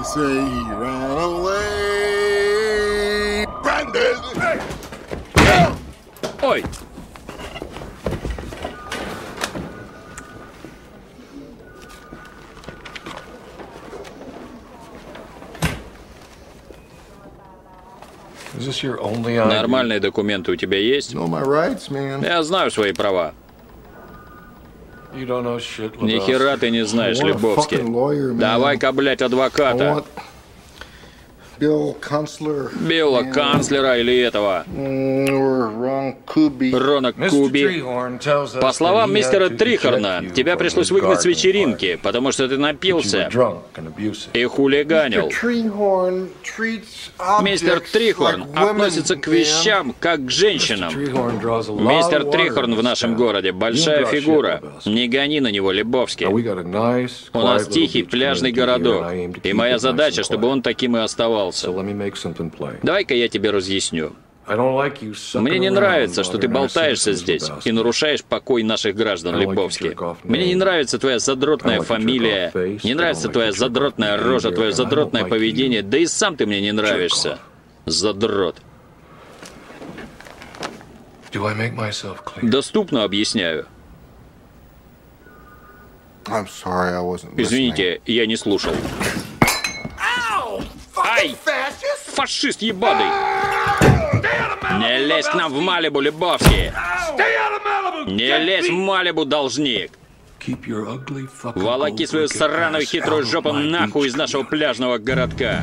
say he ran away. Brandon! Ой! Нормальные документы у тебя есть? Know my rights, man. Я знаю свои права. Ни хера ты не знаешь, Лебовский. Давай-ка, блядь, адвоката. Билла Канцлера или этого. Рона Куби. По словам мистера Трихорна, тебя пришлось выгнать с вечеринки, потому что ты напился и хулиганил. Мистер Трихорн относится к вещам, как к женщинам. Мистер Трихорн в нашем городе большая фигура. Не гони на него, Лебовский. У нас тихий пляжный городок, и моя задача, чтобы он таким и оставался. Давай-ка я тебе разъясню. Мне не нравится, что ты болтаешься здесь и нарушаешь покой наших граждан, Лебовский. Мне не нравится твоя задротная фамилия, не нравится твоя задротная рожа, твое задротное поведение, да и сам ты мне не нравишься. Задрот. Доступно объясняю. Извините, я не слушал. Ай! Фашист ебаный! Не лезь к нам в Малибу, Лебовский! Не лезь в Малибу, должник! Волоки свою сраную хитрую жопу нахуй из нашего пляжного городка!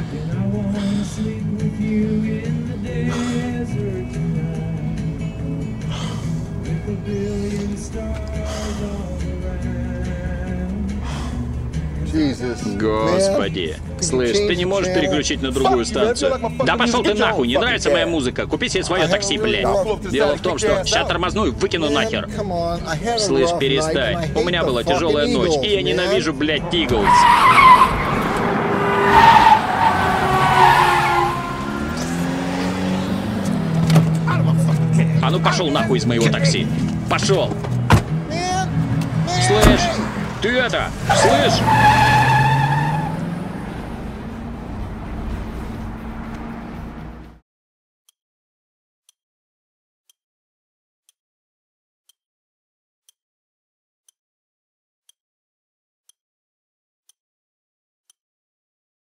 Господи. Слышь, ты не можешь переключить на другую станцию? Да пошел ты нахуй, не нравится моя музыка. Купи себе свое такси, блядь. Дело в том, что сейчас тормозну и выкину нахер. Слышь, перестань. У меня была тяжелая ночь, и я ненавижу, блядь, Иглс. А ну пошел нахуй из моего такси. Пошел. Слышь, ты это, слышь?